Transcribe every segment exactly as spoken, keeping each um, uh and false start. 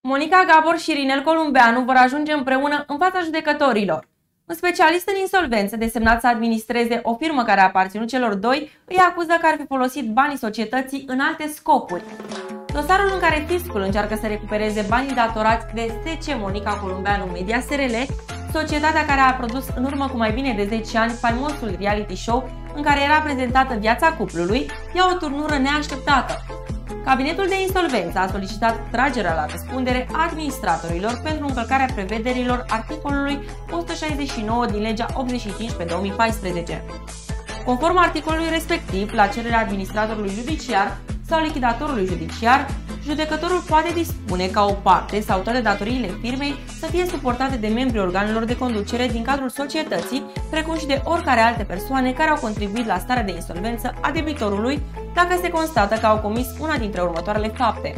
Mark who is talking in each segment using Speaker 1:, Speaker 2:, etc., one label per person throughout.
Speaker 1: Monica Gabor și Irinel Columbeanu vor ajunge împreună în fața judecătorilor. Un specialist în insolvență desemnat să administreze o firmă care a aparținut celor doi îi acuză că ar fi folosit banii societății în alte scopuri. Dosarul în care fiscul încearcă să recupereze banii datorați de S C Monica Columbeanu Media S R L, societatea care a produs în urmă cu mai bine de zece ani faimosul reality show în care era prezentată viața cuplului, ia o turnură neașteptată. Cabinetul de insolvență a solicitat tragerea la răspundere a administratorilor pentru încălcarea prevederilor articolului o sută șaizeci și nouă din legea optzeci și cinci pe două mii paisprezece. Conform articolului respectiv, la cererea administratorului judiciar sau lichidatorului judiciar, judecătorul poate dispune ca o parte sau toate datoriile firmei să fie suportate de membrii organelor de conducere din cadrul societății, precum și de oricare alte persoane care au contribuit la starea de insolvență a debitorului, dacă se constată că au comis una dintre următoarele fapte: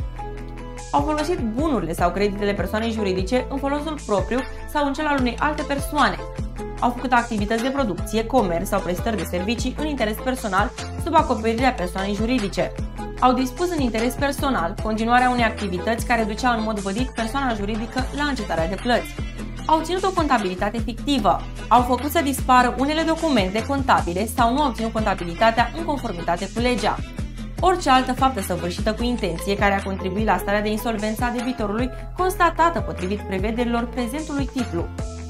Speaker 1: au folosit bunurile sau creditele persoanei juridice în folosul propriu sau în cel al unei alte persoane, au făcut activități de producție, comerț sau prestări de servicii în interes personal sub acoperirea persoanei juridice, au dispus în interes personal continuarea unei activități care ducea în mod vădit persoana juridică la încetarea de plăți, au ținut o contabilitate fictivă, au făcut să dispară unele documente contabile sau nu au ținut contabilitatea în conformitate cu legea. Orice altă faptă săvârșită cu intenție care a contribuit la starea de insolvență a debitorului constatată potrivit prevederilor prezentului titlu.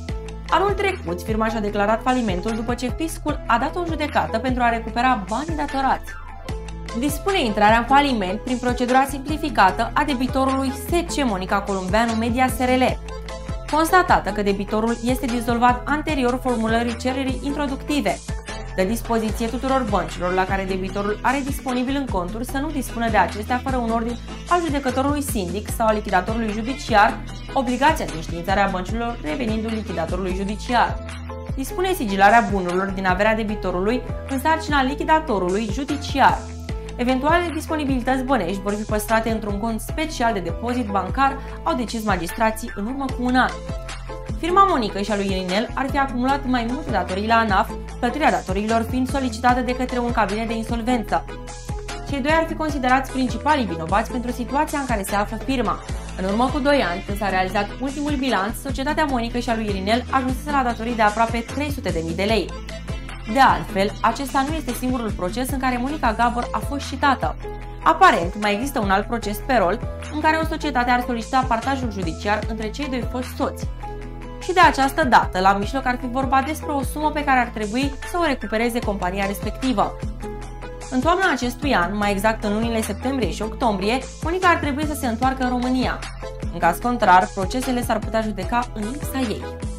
Speaker 1: Anul trecut, firma și-a declarat falimentul după ce fiscul a dat o judecată pentru a recupera banii datorați. Dispune intrarea în faliment prin procedura simplificată a debitorului S C Monica Columbeanu Media S R L, constatată că debitorul este dizolvat anterior formulării cererii introductive. Dă dispoziție tuturor băncilor la care debitorul are disponibil în conturi să nu dispună de acestea fără un ordin al judecătorului sindic sau al lichidatorului judiciar, obligația de înștiințare a băncilor revenind lichidatorului judiciar. Dispune sigilarea bunurilor din averea debitorului în sarcina lichidatorului judiciar. Eventualele disponibilități bănești vor fi păstrate într-un cont special de depozit bancar, au decis magistrații în urmă cu un an. Firma Monica și a lui Irinel ar fi acumulat mai multe datorii la ANAF, plătirea datoriilor fiind solicitată de către un cabinet de insolvență. Cei doi ar fi considerați principalii vinovați pentru situația în care se află firma. În urmă cu doi ani, când s-a realizat ultimul bilanț, societatea Monica și a lui Irinel ajunsese la datorii de aproape trei sute de mii de lei. De altfel, acesta nu este singurul proces în care Monica Gabor a fost citată. Aparent, mai există un alt proces pe rol în care o societate ar solicita partajul judiciar între cei doi foști soți. Și de această dată, la mijloc ar fi vorba despre o sumă pe care ar trebui să o recupereze compania respectivă. În toamna acestui an, mai exact în lunile septembrie și octombrie, Monica ar trebui să se întoarcă în România. În caz contrar, procesele s-ar putea judeca în lipsa ei.